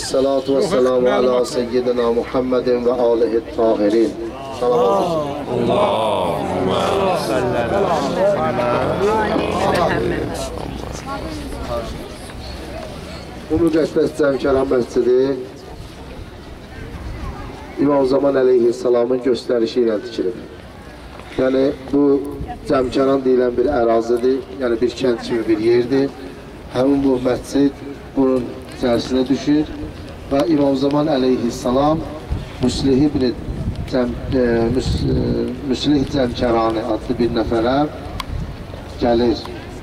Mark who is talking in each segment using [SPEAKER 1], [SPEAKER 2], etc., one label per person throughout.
[SPEAKER 1] Esselatu vesselamu ala seyyidina Muhammedin ve alihi tahirin. Salavat olsun.
[SPEAKER 2] Allahümme
[SPEAKER 1] Bu müqəddəs Cəmkəran məscidi İmam Zaman əleyhissalamın göstərişi ilə tikilib. Yəni bu Cəmkəran deyilən bir ərazidir, yəni bir kənd kimi bir yerdir. Həmin bu məscid bunun içərisinə düşür və İmam Zaman əleyhissalam Müslih Cəmkərani adlı bir nəfərə gəlir,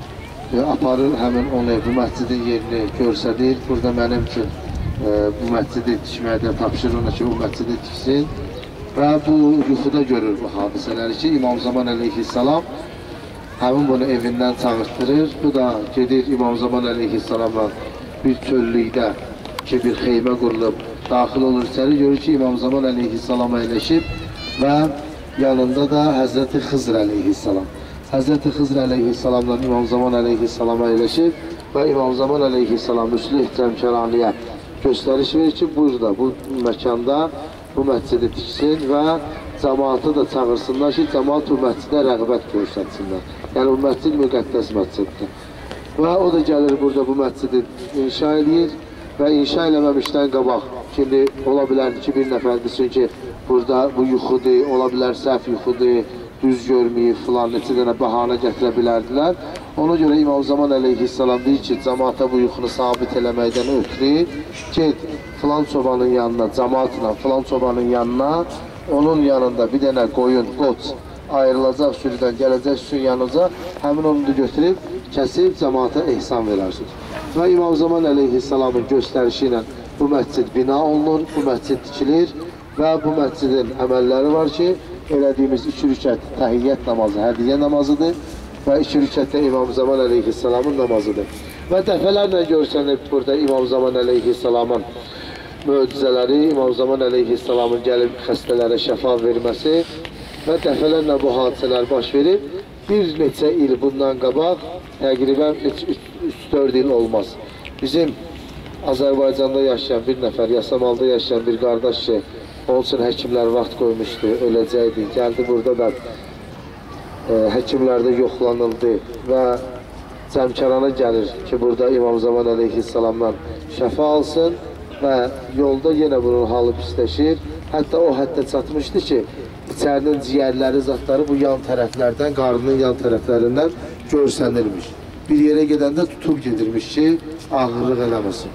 [SPEAKER 1] aparır həmin onu, bu məscidin yerini görsədir. Burada mənim üçün bu məscidi tikməkdə tapşırır ona ki, bu məscidi tiksin və bu yuxuda görür bu hadisələri ki, İmam Zaman əleyhissalam həmin bunu evindən çağırtdırır. Bu da gedir İmam Zaman əleyhissalama bir çöllükdə ki, bir xeymə qurulub daxil olur içəri, görür ki, İmam Zaman əleyhissalama eləşib və yanında da Həzrəti Xızr əleyhissalam. Həzrəti Xızr əleyhissalamla İmam Zaman əleyhissalama eləşib və İmam Zaman əleyhissalam Müslih Cəmkəraniyə göstəriş verir ki, burada, bu məkanda bu məscidi tiksin və cəmaatı da çağırsınlar ki, cəmaat bu məscidə rəğbət göstərsinlər. Yəni bu məscid müqəddəs məsciddir. Və o da gəlir burada bu məscidi inşa edir və inşa eləməmişdən qabaq, şimdi ola bilərdi ki, bir nəfər desin ki, burada bu yuxudur, ola bilər səhv yuxudur, düz görməyib, filan neçə dənə bəhanə gətirə bilərdilər. Ona görə İmam Zaman əleyhissalam deyir ki, cəmaata bu yuxunu sabit eləməkdən ötürü, get filan çobanın yanına, cəmaatla filan çobanın yanına, onun yanında bir dənə qoyun, qoç ayrılacaq sürüdən, gələcək sürün yanınca, həmin onu da götürüb, kəsib cəmaata ehsan verərsiniz. Və İmam Zaman əleyhissalamın göstərişi ilə bu məscid bina olunur, bu məscid tikilir və bu məscidin əməlləri var ki, elədiyimiz 2 rükət təhiyyət namazı, hədiyyə namazıdır və 2 rükət də İmam Zaman əleyhissalamın namazıdır. Və dəfələrlə görsənib burada İmam Zaman əleyhissalamın möcüzələri, İmam Zaman əleyhissalamın gəlib xəstələrə şəfa verməsi və dəfələrlə bu hadisələr baş verib. Bir neçə il bundan qabaq, təqribən 3-4 il olmaz. Bizim Azərbaycanda yaşayan bir nəfər, Yasamalda yaşayan bir qardaş ki, onun üçün həkimlər vaxt qoymuşdu, öləcəkdi. Gəldi burada da həkimlərdə yoxlanıldı və Cəmkərana gəlir ki, burada İmam Zaman əleyhissalamdan şəfa alsın və yolda yenə bunun halı pisləşir. Hətta o həddə çatmışdı ki, içərinin ciyərləri, zatları bu yan tərəflərdən, qarnının yan tərəflərindən görsənirmiş. Bir yerə gedəndə tutub gedirmiş ki, ağırlıq eləməsin.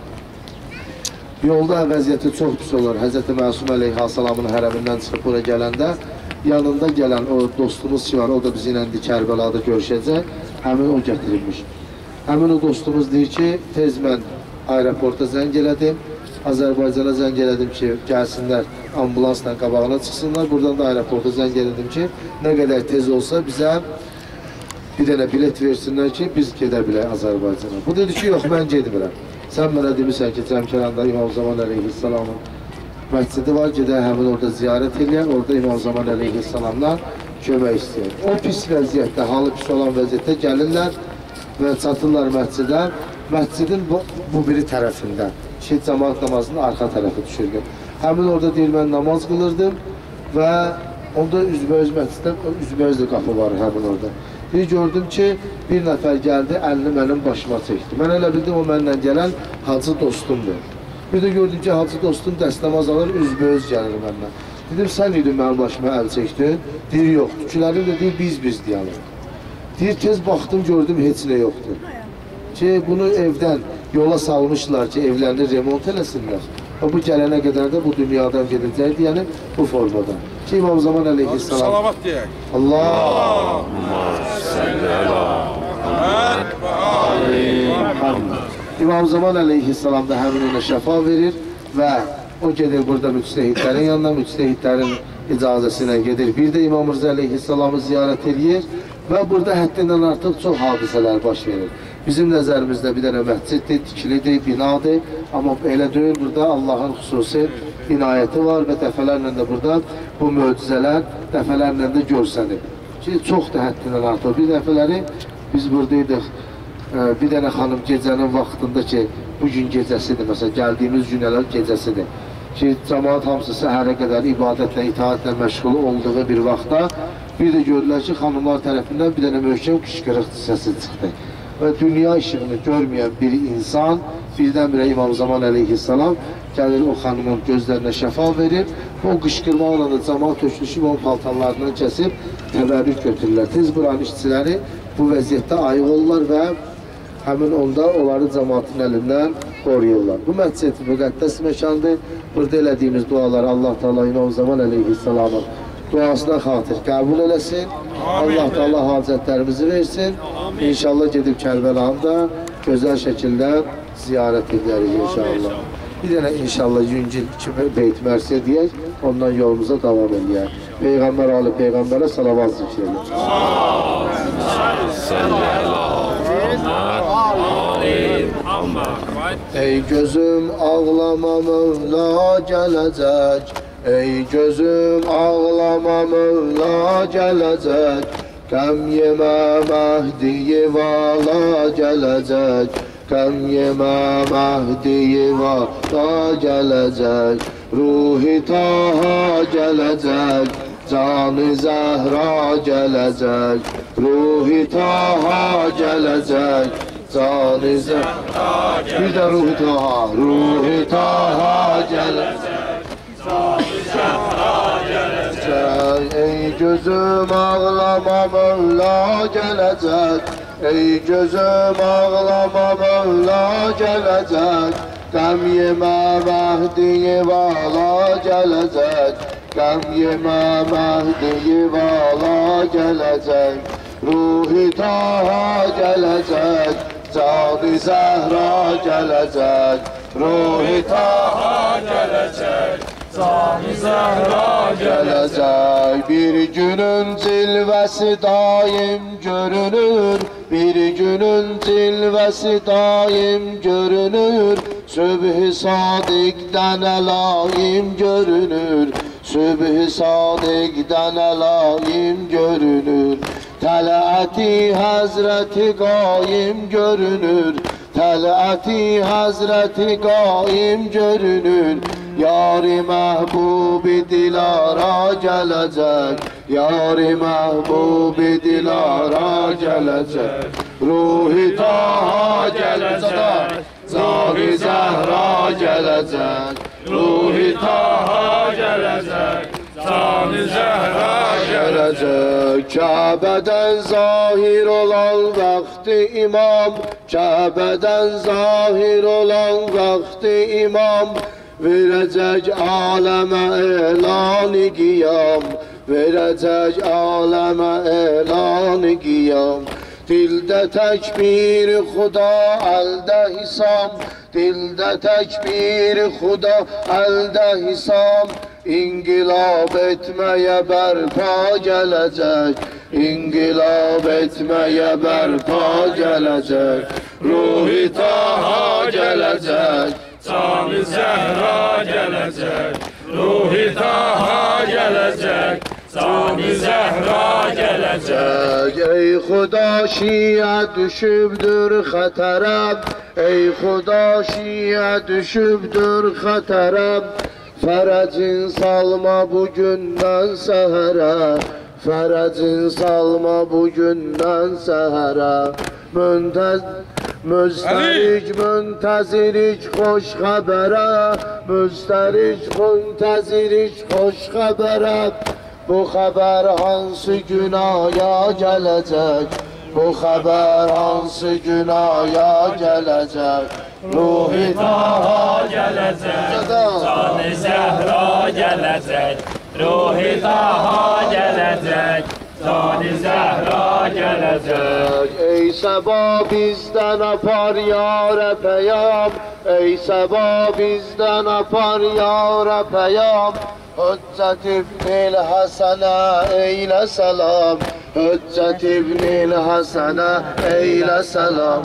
[SPEAKER 1] Yolda vəziyyəti çox pis olur. Həzrəti Məsum əleyhissalamın hərəmindən çıxıb bura gələndə, yanında gələn o dostumuz ki var, o da bizi ilə Kərbəlada görüşəcək, həmin o gətirilmiş. Həmin o dostumuz deyir ki, tez mən aeroporta zəng elədim, Azərbaycana zəng elədim ki, gəlsinlər, ambulansla qabağına çıxsınlar, buradan da aeroporta zəng elədim ki, nə qədər tez olsa bizə bir dənə bilet versinlər ki, biz gedə bilək Azərbaycana. Bu dedi ki, yox, mən gedmirəm. Sən mənə demişsən ki, Cəmkəranda İmam Zaman əleyhissalamın məscidi var, gedək həmin orada ziyarət eləyək, orada İmam Zaman əleyhissalamdan kömək istəyək. O pis vəziyyətdə, halı pis olan vəziyyətdə gəlirlər və çatırlar məscidə. Məscidin bu biri tərəfindən, ki, cəmaat namazının arxa tərəfi düşürdü. Həmin orada deyir, mən namaz qılırdım və onda üzbəüz məsciddən, üzbəüzdür qapı var həmin orada. Bir gördüm ki, bir nəfər gəldi, əlini mənim başıma çəkdi. Mən elə bildim, o mənlə gələn hacı dostumdur. Bir də gördüm ki, hacı dostum dəstəmaz alır, üzbəüz gəlir məndən. Dedim, sən idin mənim başıma əl çəkdin? Deyir, yox. Tükülərim də deyir, biz deyalım. Deyir, tez baxdım, gördüm, heç nə yoxdur. Ki, bunu evdən yola salmışlar ki, evlərini remont eləsinlər. Bu gələnə qədər də bu dünyadan gedəcəkdir, yəni bu formada. Ki, İmam Zaman əleyhissalam.
[SPEAKER 2] Salavat deyək.
[SPEAKER 1] Allahümme salli ala İmam Zaman əleyhissalam da həmin ona şəfa verir və o gedir burada müctəhidlərin yanına, müctəhidlərin icazəsilə gedir. Bir də İmam Rıza əleyhissalamı ziyarət edir və burada həddindən artıq çox hadisələr baş verir. Bizim nəzərimizdə bir dənə məsciddir, tikilidir, binadır, amma elə deyil, burada Allahın xüsusi inayəti var və dəfələrlə də burada bu möcüzələr dəfələrlə də görsənir. Ki, çox da həddindən artıq. Bir dəfələri biz buradaydıq Bir dənə xanım gecənin vaxtında ki, bugün gecəsidir, məsələn, gəldiyimiz günələr gecəsidir ki, cəmaat hamısı səhərə qədər ibadətlə, itaətlə məşğul olduğu bir vaxtda bir də görürlər ki, xanımlar tərəfindən bir dənə möhkəm qışqırıq səsi çıxdı. Və dünya işığını görməyən bir insan birdən-birə İmam Zaman əleyhissalam gəlir o xanımın gözlərinə şəfa verir. O qışqırmaqla da cəmaat tökülüşüb onun paltarlarından kəsib təbərrük götürürlər. Tez buranın işçiləri bu vəziyyətdə ayıq olurlar və həmin onda onları cəmaatın əlindən qoruyurlar. Bu məscid müqəddəs məkandır. Burada elədiyimiz duaları Allah Teala İmam Zaman əleyhissalamın duasına xatir qəbul eləsin. Allah Teala hacətlərimizi versin. İnşallah gedib Kərbəlanı da gözəl şəkildə ziyarət edərik inşallah. Bir dənə inşallah yüngül kimi beyt mərsiyə deyək, ondan yolumuza davam edək. Peyğəmbər Ali Peyğəmbərə salavat zikr edək. Ey gözüm ağlama Mevla gələcək. Ey gözüm ağlama Mevla gələcək. Qəm yemə Məhdi-i vala gələcək. Qəm yemə Məhdi-i vala gələcək. Ruhi Taha gələcək. Canı Zəhra gələcək. Ruhi Taha gələcək. Canı Zəhra gələcək. Bir də Ruhi Taha. Ruhi Taha gələcək. Canı Zəhra gələcək. Ey gözüm ağlama Mevla gələcək. Ey gözüm ağlama Mevla gələcək. Qəm yemə Məhdi-i vala gələcək. Qəm yemə Məhdi-i vala gələcək. Ruhi Taha gələcək. Canı Zəhra gələcək. Ruhi Taha gələcək. Canı Zəhra gələcək. Bir günün cilvəsi daim görünür. Bir günün cilvəsi daim görünür. Sübh-i sadiqdən əlaim görünür. Sübh-i sadiqdən əlaim görünür. Tələti Həzrəti qaim görünür. Tələti Həzrəti qaim görünür. Yar-ı məhbub-i dilara gələcək. Yar-ı məhbub-i dilara gələcək. Ruhi Taha gələcək. Canı Zəhra gələcək. Ruhi Taha gələcək. Canı Zəhra gələcək. Kəbədən zahir olan vaxtı imam. Kəbədən zahir olan vaxtı imam. Verəcək aləmə elan-i qiyam. Verəcək aləmə elan-i qiyam. Dildə təkbir Xuda, əldə hisam. Dildə təkbir Xuda, əldə hisam. İnqilab etməyə bərpa gələcək. İnqilab etməyə bərpa gələcək. Ruhi Taha gələcək. Canı Zəhra gələcək. Ruhi Taha gələcək. Canı Zəhra gələcək. Ey Xuda şiə düşübdür xətərəm. Ey Xuda şiə düşübdür xətərəm. Fərəcin salma bugündən səhərə. Fərəcin salma bugündən səhərə. Müstərik, müntezirik xoş xəbərə. Müstərik, müntezirik xoş xəbərə. Bu xəbər hansı günaya gələcək? Bu xəbər hansı günaya gələcək? Ruhi Taha gələcək. Canı Zəhra gələcək. Ruhi Taha gələcək. Canı Zəhra gələcək. Ey səba bizdən apar yara pəyam. Ey səba bizdən apar yara pəyam. Hüccət İbn-i Həsənə eylə səlam. Hüccət İbn-i Həsənə eylə səlam.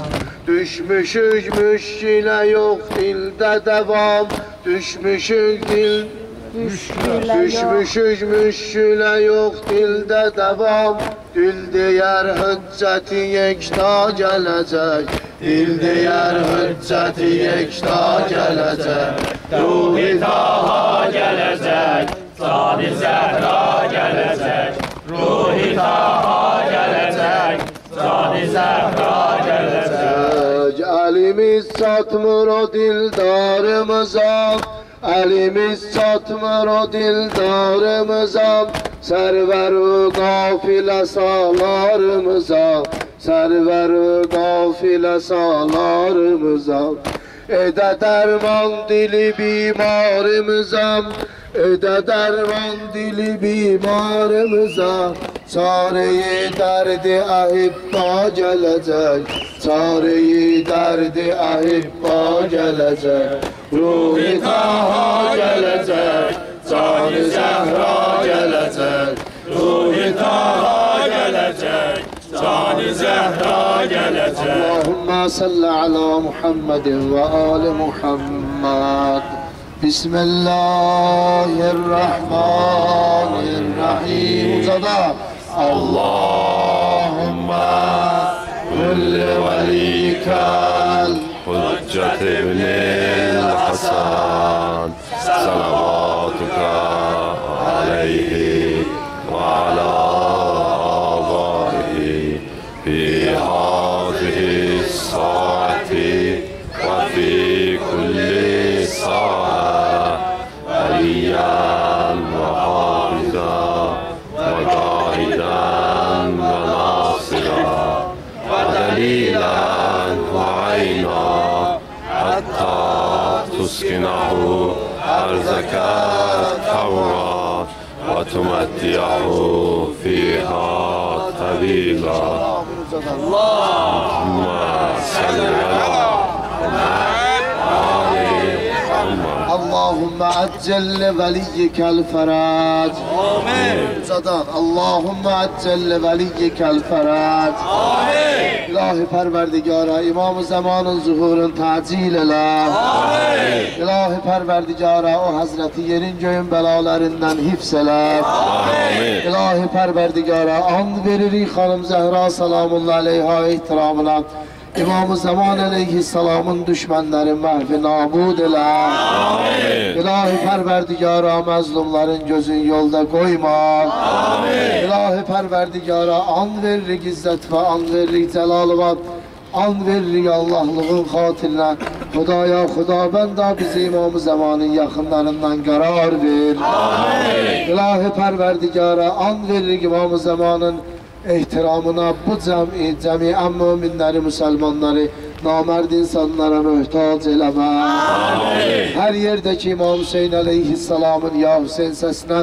[SPEAKER 1] Düşmüşük müşkilə yox dildə dəvam. Düşmüşük Düşmüşüz müşküle yok dilde devam. Dil diyer hücceti yekta gelecek. Dil diyer hücceti yekta gelecek.
[SPEAKER 3] Ruhi Taha gelecek, Sadi Zehra gelecek. Ruhi Taha gelecek, Sadi Zehra gelecek.
[SPEAKER 1] Elimiz satmır o dildarımıza. Elimiz çatmır o dildarımıza. Server-ü gafile salarımıza. Server-ü gafile salarımıza. Ede derman dili bimarımıza. Ede derman dili bimarımıza. Çareyi derdi ahibba gelecek. Çareyi derdi ahibba gelecek. Ruhi Taha gelecek. Sadi Zehra gelecek.
[SPEAKER 3] Ruhi Taha gelecek, Sadi Zehra gelecek.
[SPEAKER 1] Allahümme salli ala Muhammedin ve ali Muhammed. Bismillahirrahmanirrahim. Uzada. Allahümme kulli velikel
[SPEAKER 2] حجة ابن الحسن صلواتك عليه وعلى آبائه في هذه الساعة وفي كل ساعة وليا وحافظا وجاهدا وناصرا ودليلا وعينا حتى تسكنه أرزك التوراة وتمتعه فيها طويلا. اللهم صل على
[SPEAKER 1] اللهم عجل لوليك الفرج. آمين. صدق. اللهم عجل لوليك الفرج. آمين. İlahi Perverdigara İmam-ı Zaman'ın zuhurun tacil ele. Amin. İlahi Perverdigara o Hazreti yerin göğün belalarından hifzeler. Amin. İlahi Perverdigara and veririk Hanım Zehra salamullahi aleyha ihtiramına. İmam-ı Zaman aleyhisselamın düşmanları mahvi nabud ele. Amin. İlahi Perverdigara mazlumların gözün yolda koyma. Amin. İlahi Perverdigara an veririk izzet ve an veririk celalıvat. An veririk Allahlığın hatirine. Hudaya Huda benda bizi İmam-ı Zaman'ın yakınlarından karar ver. Amin. İlahi Perverdigara an veririk İmam-ı Zaman'ın ihtiramına bu cemiyen müminleri, Müslümanları, namerd insanlara mühtaç eleme. Amin. Her yerdeki İmam Hüseyin aleyhisselamın ya Hüseyin sesine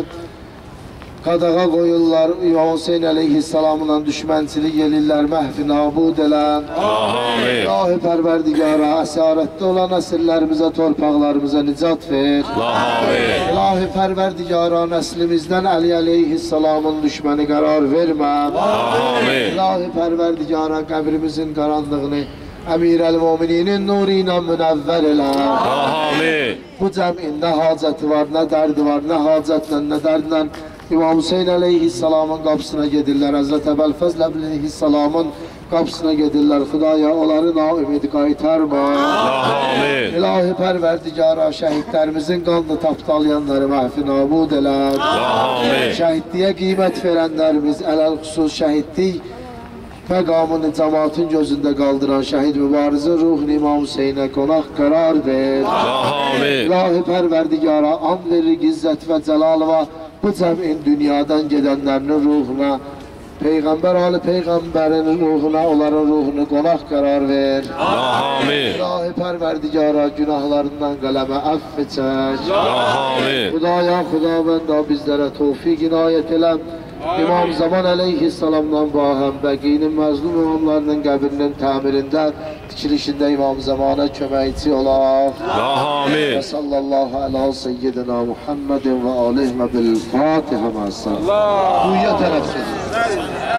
[SPEAKER 1] qadağa qoyurlar, İmam Hüseyin aleyhisselamla düşmənçilik gelirlər, məhvi nabud elən. Amin. İlahi Pərverdigara, əsarətdə olan əsirlərimizə, torpaqlarımıza nicat ver. Amin. İlahi Pərverdigara, nəslimizdən Əli aleyhisselamın düşməni qərar vermə. Amin. İlahi Pərverdigara, qəbrimizin qaranlığını Əmir el-Mumininin nuru ilə münəvvər elə. Amin. Bu cəmin nə hacəti var, nə dərdi var, nə hacətlə, nə dərdlə İmam Hüseyin aleyhisselamın qapısına gedirlər, Həzrət Əbəlfəzl aleyhisselamın qapısına gedirlər. Xudaya onları naümid qaytarma. Amin. İlahi Pərverdigara, şəhidlərimizin qanını tapdalayanları məhvi nabud elə. Amin. Şəhidliyə qiymət verənlərimiz, ələl-xüsus şəhidlik məqamını cəmaatın gözündə qaldıran şəhid mübarizin ruhunu İmam Hüseynə qonaq qərar ver. Amin. İlahi Pərverdigara, and veririk izzət və cəlalıva bu cəmin dünyadan gedənlərinin ruhuna, Peyğəmbər Ali Peyğəmbərin ruhuna, onların ruhunu qonaq qərar ver. Amin. İlahi Pərverdigara, günahlarından qələmə əff çək. Amin. Xudaya Xudavəndə bizlərə tövfiq inayət eləm. İmam Zaman aleyhisselamdan bahəm bəqinin məzlum imamlarının qəbrinin təmirində, dikilişində İmam Zamana köməkçi olaq. Amin. Və sallallahu ala seyyidina Muhammedin və aleyhmə bil-Fatihə məsən. Duyya tərəf sözü.